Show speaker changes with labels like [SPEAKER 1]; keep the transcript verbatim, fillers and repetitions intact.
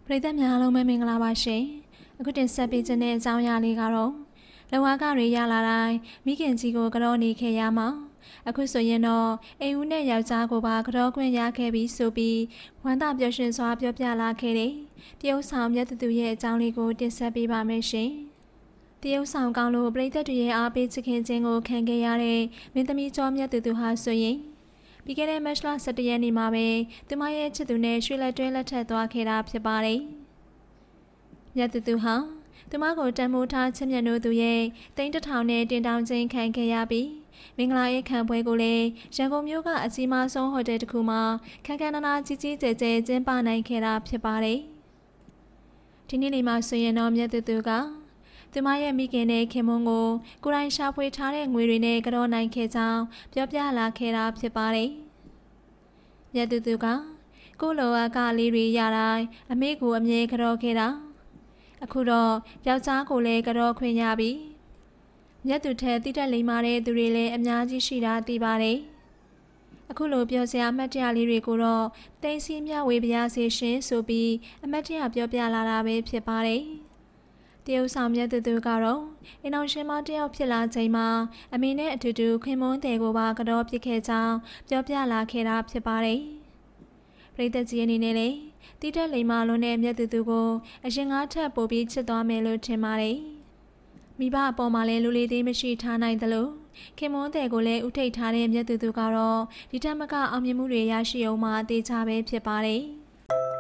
[SPEAKER 1] ပရိသတ်များအားလုံးပဲမင်္ဂလာပါရှင်အခုတင်ဆက်ပေးခြင်းတဲ့အကြောင်းအရာလေးကတော့လုံဝါကတွေရလာတိုင်းမိခင်ကြီးကိုကြောနေခဲ့ရမှာအခုဆိုရင်တော့အိမ်ဦးနဲ့ယောက်ျားကိုပါကြောခွင့်ရခဲ့ပြီးဆိုပြီးဝမ်းသာပျော်ရွှင်စွာပြောပြလာခဲ့တဲ့တရုတ်ဆောင်မြတ်သူရဲ့အကြောင်းလေးကိုတင်ဆက်ပေးပါမယ်ရှင်တရုတ်ဆောင်ကောင်းလို့ပရိသတ်တွေရဲ့အားပေးချစ်ခင်ခြင်းကိုခံခဲ့ရတဲ့မင်းသမီးကျော်မြတ်သူဟာဆိုရင်ပြီးခဲ့တဲ့မတ်လဆယ်တရက်နေ့မှာပဲသူမရဲ့ချစ်သူနဲ့ရွှေလက်တွဲလက်ထပ်သွားခဲ့တာဖြစ်ပါတယ်မြတ်သူဟာသူမကိုတန်မိုးထားချစ်မြတ်နိုးသူရဲ့တိန့်တထောင်နဲ့တင်တောင်ချင်းခံခဲ့ရပြီးမင်္ဂလာရေးခံပွဲကိုလည်းရန်ကုန်မြို့ကအကြီးမားဆုံးဟိုတယ်တစ်ခုမှာခန်းခန်းနာနာကြီးကြီးကျယ်ကျယ်ကျင်းပနိုင်ခဲ့တာဖြစ်ပါတယ်ဒီနေ့နေ့မှာဆိုရင်တော့မြတ်သူကသူမရဲ့မိခင်နဲ့ခင်မွန်းကိုကိုယ်တိုင်ရှာဖွေထားတဲ့ငွေတွေနဲ့ကြောနိုင်ခဲ့ကြောင်းပြောပြလာခဲ့တာဖြစ်ပါတယ်။မြတ်သူကကိုလိုအကလေးတွေရတိုင်းအမေကိုအမြဲကြောခဲ့တာအခုတော့ယောက်ျားကိုလည်းကြောခွင့်ရပြီ။မြတ်သူထက်တိတက်လိမ္မာတဲ့သူတွေလည်းအများကြီးရှိတာသိပါတယ်။အခုလိုပြောစရာအမှတ်တရလေးတွေကိုတော့တိတ်စီမြဝေပြားစီရှင်ဆိုပြီးအမှတ်တရပြောပြလာတာပဲဖြစ်ပါတယ်။တရုတ်ဆောင်မြတ်သူကတော့အင်အောင်ရှင်မတယောက်ဖြစ်လာချိန်မှာအမေနဲ့အတူတူခွင်မွန်းတဲ့ကိုပါကြောပြစ်ခဲ့ကြောင်းပြောပြလာခဲ့တာဖြစ်ပါတယ်။ပရိသတ်ကြီးအနေနဲ့လည်းတိတက်လိမ္မာလွန်တဲ့မြတ်သူကိုအရင်ကထပ်ပို့ပြီးချစ်သွားမယ်လို့ထင်ပါတယ်။မိဘအပေါ်မှာလည်းလူလေးသေးမရှိထားနိုင်သလိုခင်မွန်းတဲ့ကိုလည်းဥထိတ်ထားတဲ့မြတ်သူကတော့ဒီထက်မကအောင်မြင်မှုတွေရရှိအောင်မှအသေးချပဲဖြစ်ပါတယ်။